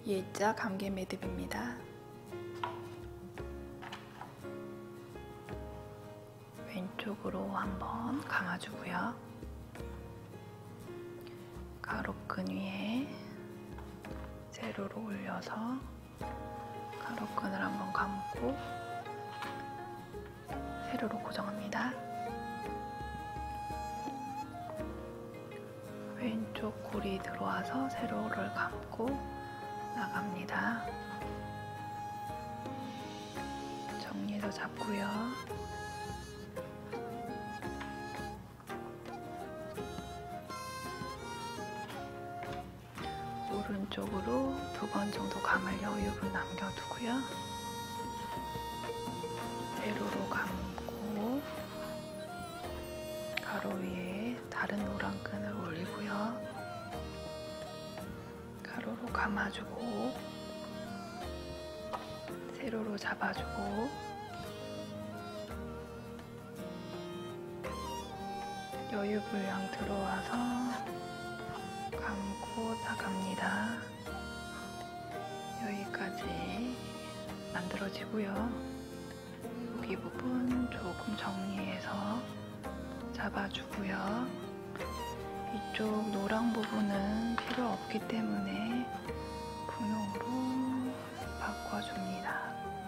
Y자 감개 매듭입니다. 왼쪽으로 한번 감아주고요. 가로끈 위에 세로로 올려서 가로끈을 한번 감고 세로로 고정합니다. 왼쪽 고리 들어와서 세로를 감고 나갑니다. 정리해서 잡고요. 오른쪽으로 2번 정도 감을 여유분 남겨두고요. 세로로 감고 가로 위에 다른 노란 끈을 올리고요. 가로로 감아주고 세로로 잡아주고 여유분량 들어와서 감고 나갑니다. 여기까지 만들어지고요. 여기 부분 조금 정리해서 잡아주고요. 이쪽 노랑 부분은 필요 없기 때문에 분홍으로 바꿔줍니다.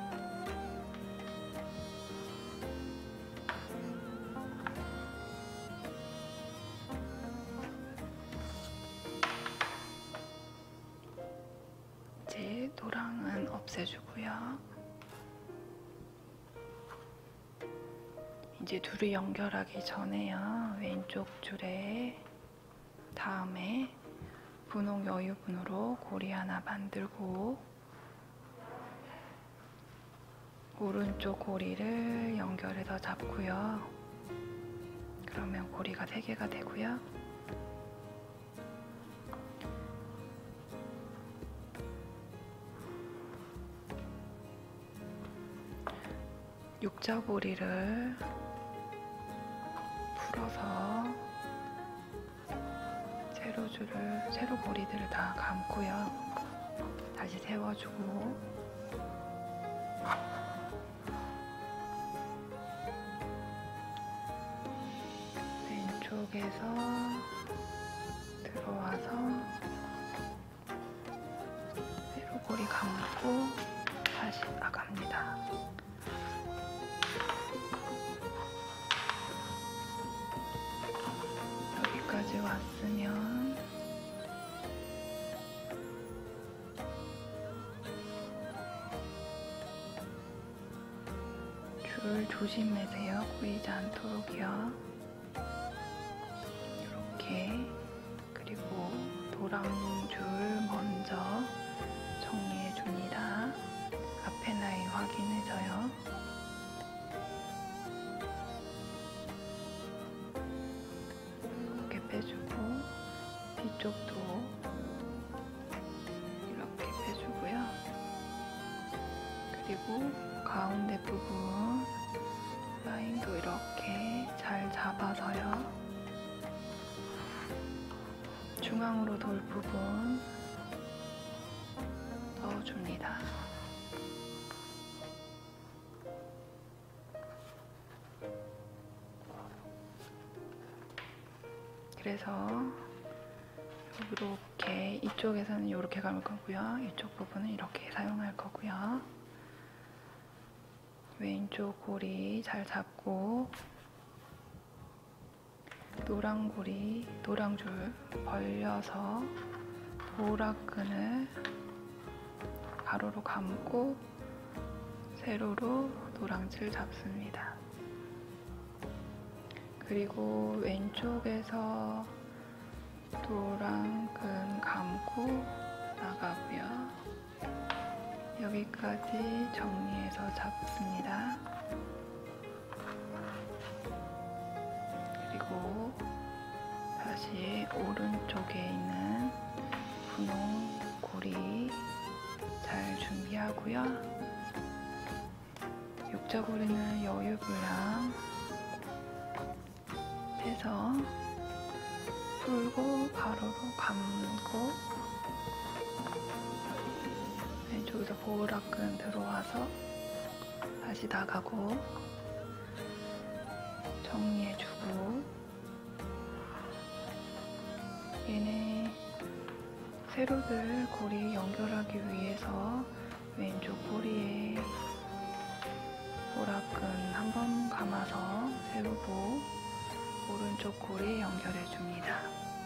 이제 노랑은 없애주고요. 이제 둘이 연결하기 전에요. 왼쪽 줄에 다음에 분홍 여유분으로 고리 하나 만들고 오른쪽 고리를 연결해서 잡고요. 그러면 고리가 3개가 되고요. 육자고리를 풀어서 세로 고리들을 다 감고요. 다시 세워주고 왼쪽에서 들어와서 세로 고리 감고 다시 나갑니다. 여기까지 왔으면 줄 조심하세요. 꼬이지 않도록요. 이렇게. 그리고 노랑 줄 먼저 정리해 줍니다. 앞에 라인 확인해서요. 이렇게 빼주고 뒤쪽도 이렇게 빼주고요. 그리고 가운데 부분 라인도 이렇게 잘 잡아서요. 중앙으로 돌 부분 넣어줍니다. 그래서 이렇게 이쪽에서는 이렇게 감을 거고요. 이쪽 부분은 이렇게 사용할 거고요. 왼쪽 고리 잘 잡고 노랑고리, 노랑줄 벌려서 노란끈을 가로로 감고 세로로 노랑줄 잡습니다. 그리고 왼쪽에서 노란끈 감고 나가고요. 여기까지 정리해서 잡습니다. 그리고 다시 오른쪽에 있는 분홍 고리 잘 준비하고요. 육자고리는 여유분량 해서 풀고 가로로 감고 보호라끈 들어와서 다시 나가고 정리해주고, 얘네 세로들 고리 연결하기 위해서 왼쪽 고리에 보라끈 한번 감아서 세우고 오른쪽 고리에 연결해줍니다.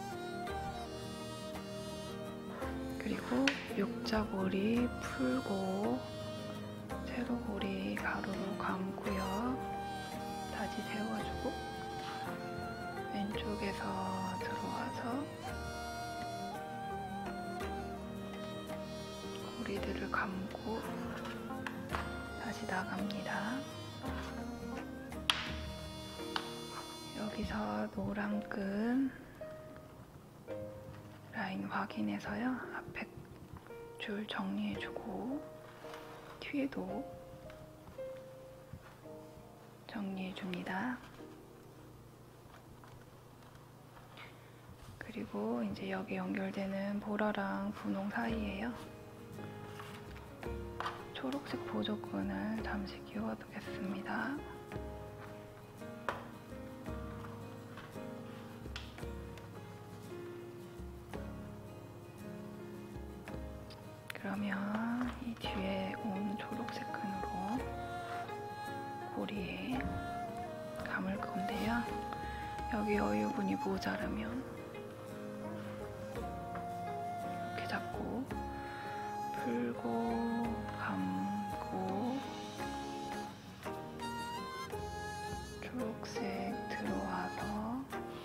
그리고 육자고리 풀고 세로고리 가로로 감고요. 다시 세워주고 왼쪽에서 들어와서 고리들을 감고 다시 나갑니다. 여기서 노란 끈 라인 확인해서요. 앞에 줄 정리해주고 뒤에도 정리해줍니다. 그리고 이제 여기 연결되는 보라랑 분홍 사이에요. 초록색 보조끈을 잠시 끼워두겠습니다. 그러면 이 뒤에 온 초록색 끈으로 고리에 감을 건데요. 여기 여유분이 모자라면 이렇게 잡고 풀고 감고 초록색 들어와서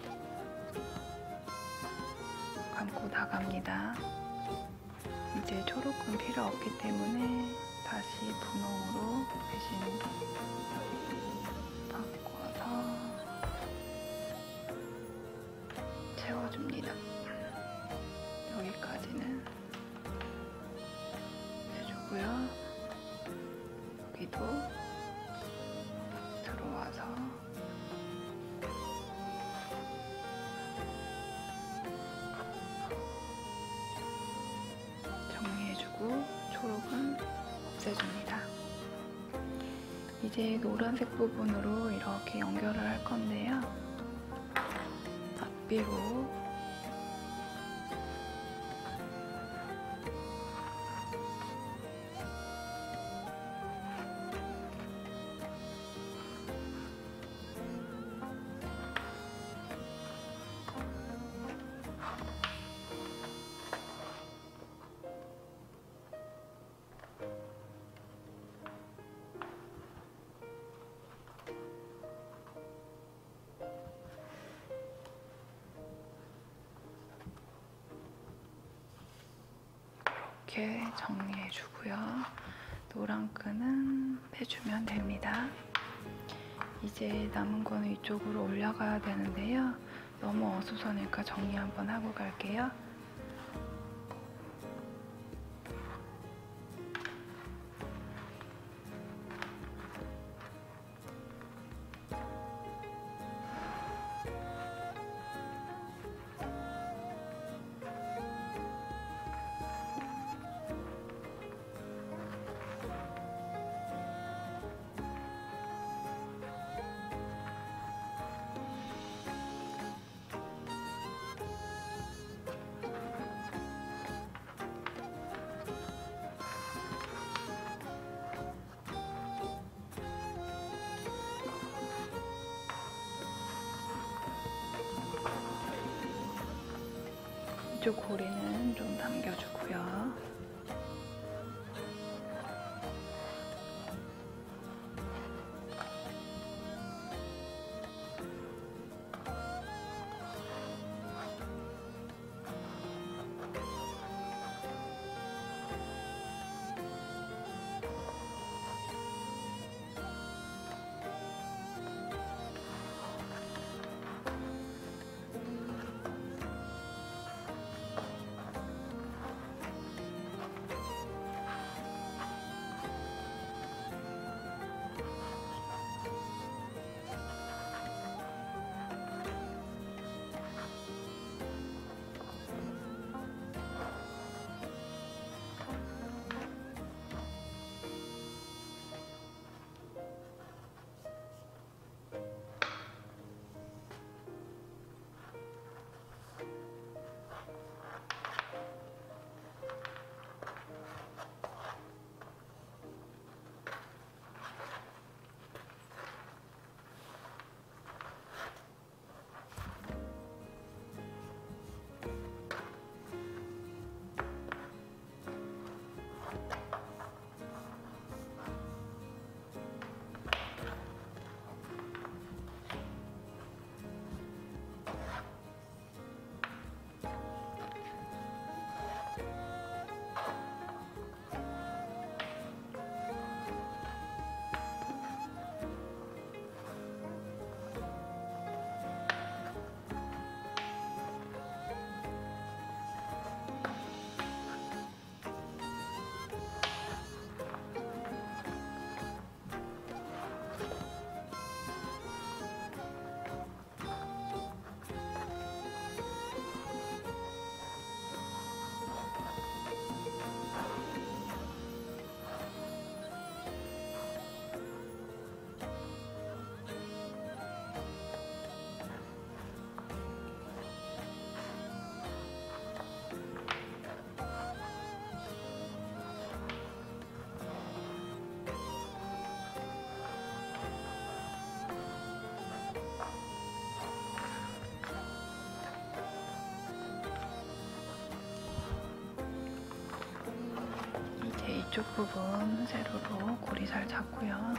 감고 나갑니다. 이제 초록은 필요 없기 때문에 다시 분홍으로 대신 바꿔서 채워줍니다. 여기까지는 해주고요. 여기도 들어와서 정리해주고 초록은 없애줍니다. 이제 노란색 부분으로 이렇게 연결을 할 건데요. 앞뒤로 이렇게 정리해주고요. 노란 끈은 빼주면 됩니다. 이제 남은 거는 이쪽으로 올라가야 되는데요. 너무 어수선하니까 정리 한번 하고 갈게요. 이쪽 고리는 좀 남겨주고요. 이쪽 부분 세로로 고리 잘 잡고요.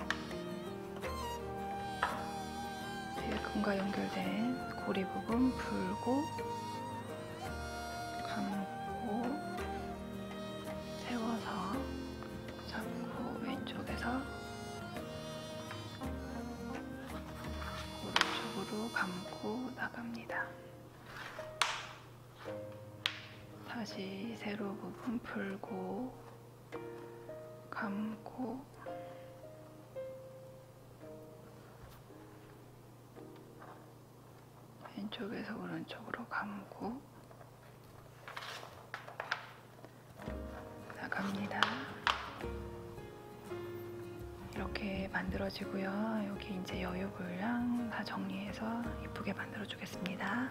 금과 연결된 고리 부분 풀고 감고 세워서 잡고 왼쪽에서 오른쪽으로 감고 나갑니다. 다시 세로 부분 풀고 감고 왼쪽에서 오른쪽으로 감고 나갑니다. 이렇게 만들어지고요. 여기 이제 여유 분량 다 정리해서 예쁘게 만들어 주겠습니다.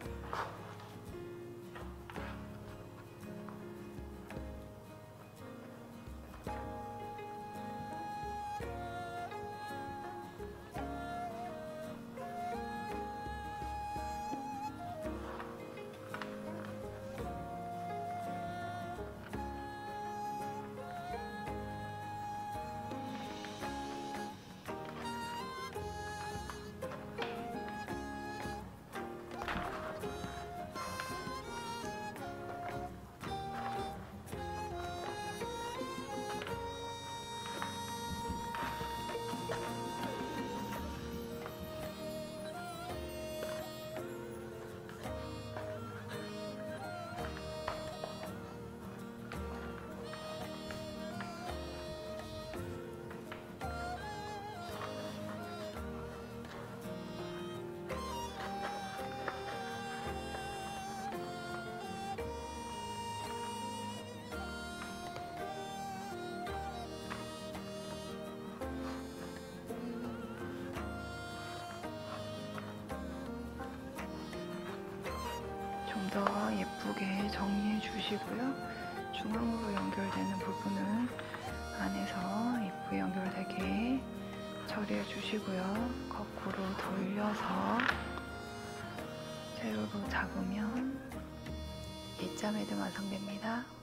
좀 더 예쁘게 정리해 주시고요. 중앙으로 연결되는 부분은 안에서 예쁘게 연결되게 처리해 주시고요. 거꾸로 돌려서 세로로 잡으면 2자 매듭 완성됩니다.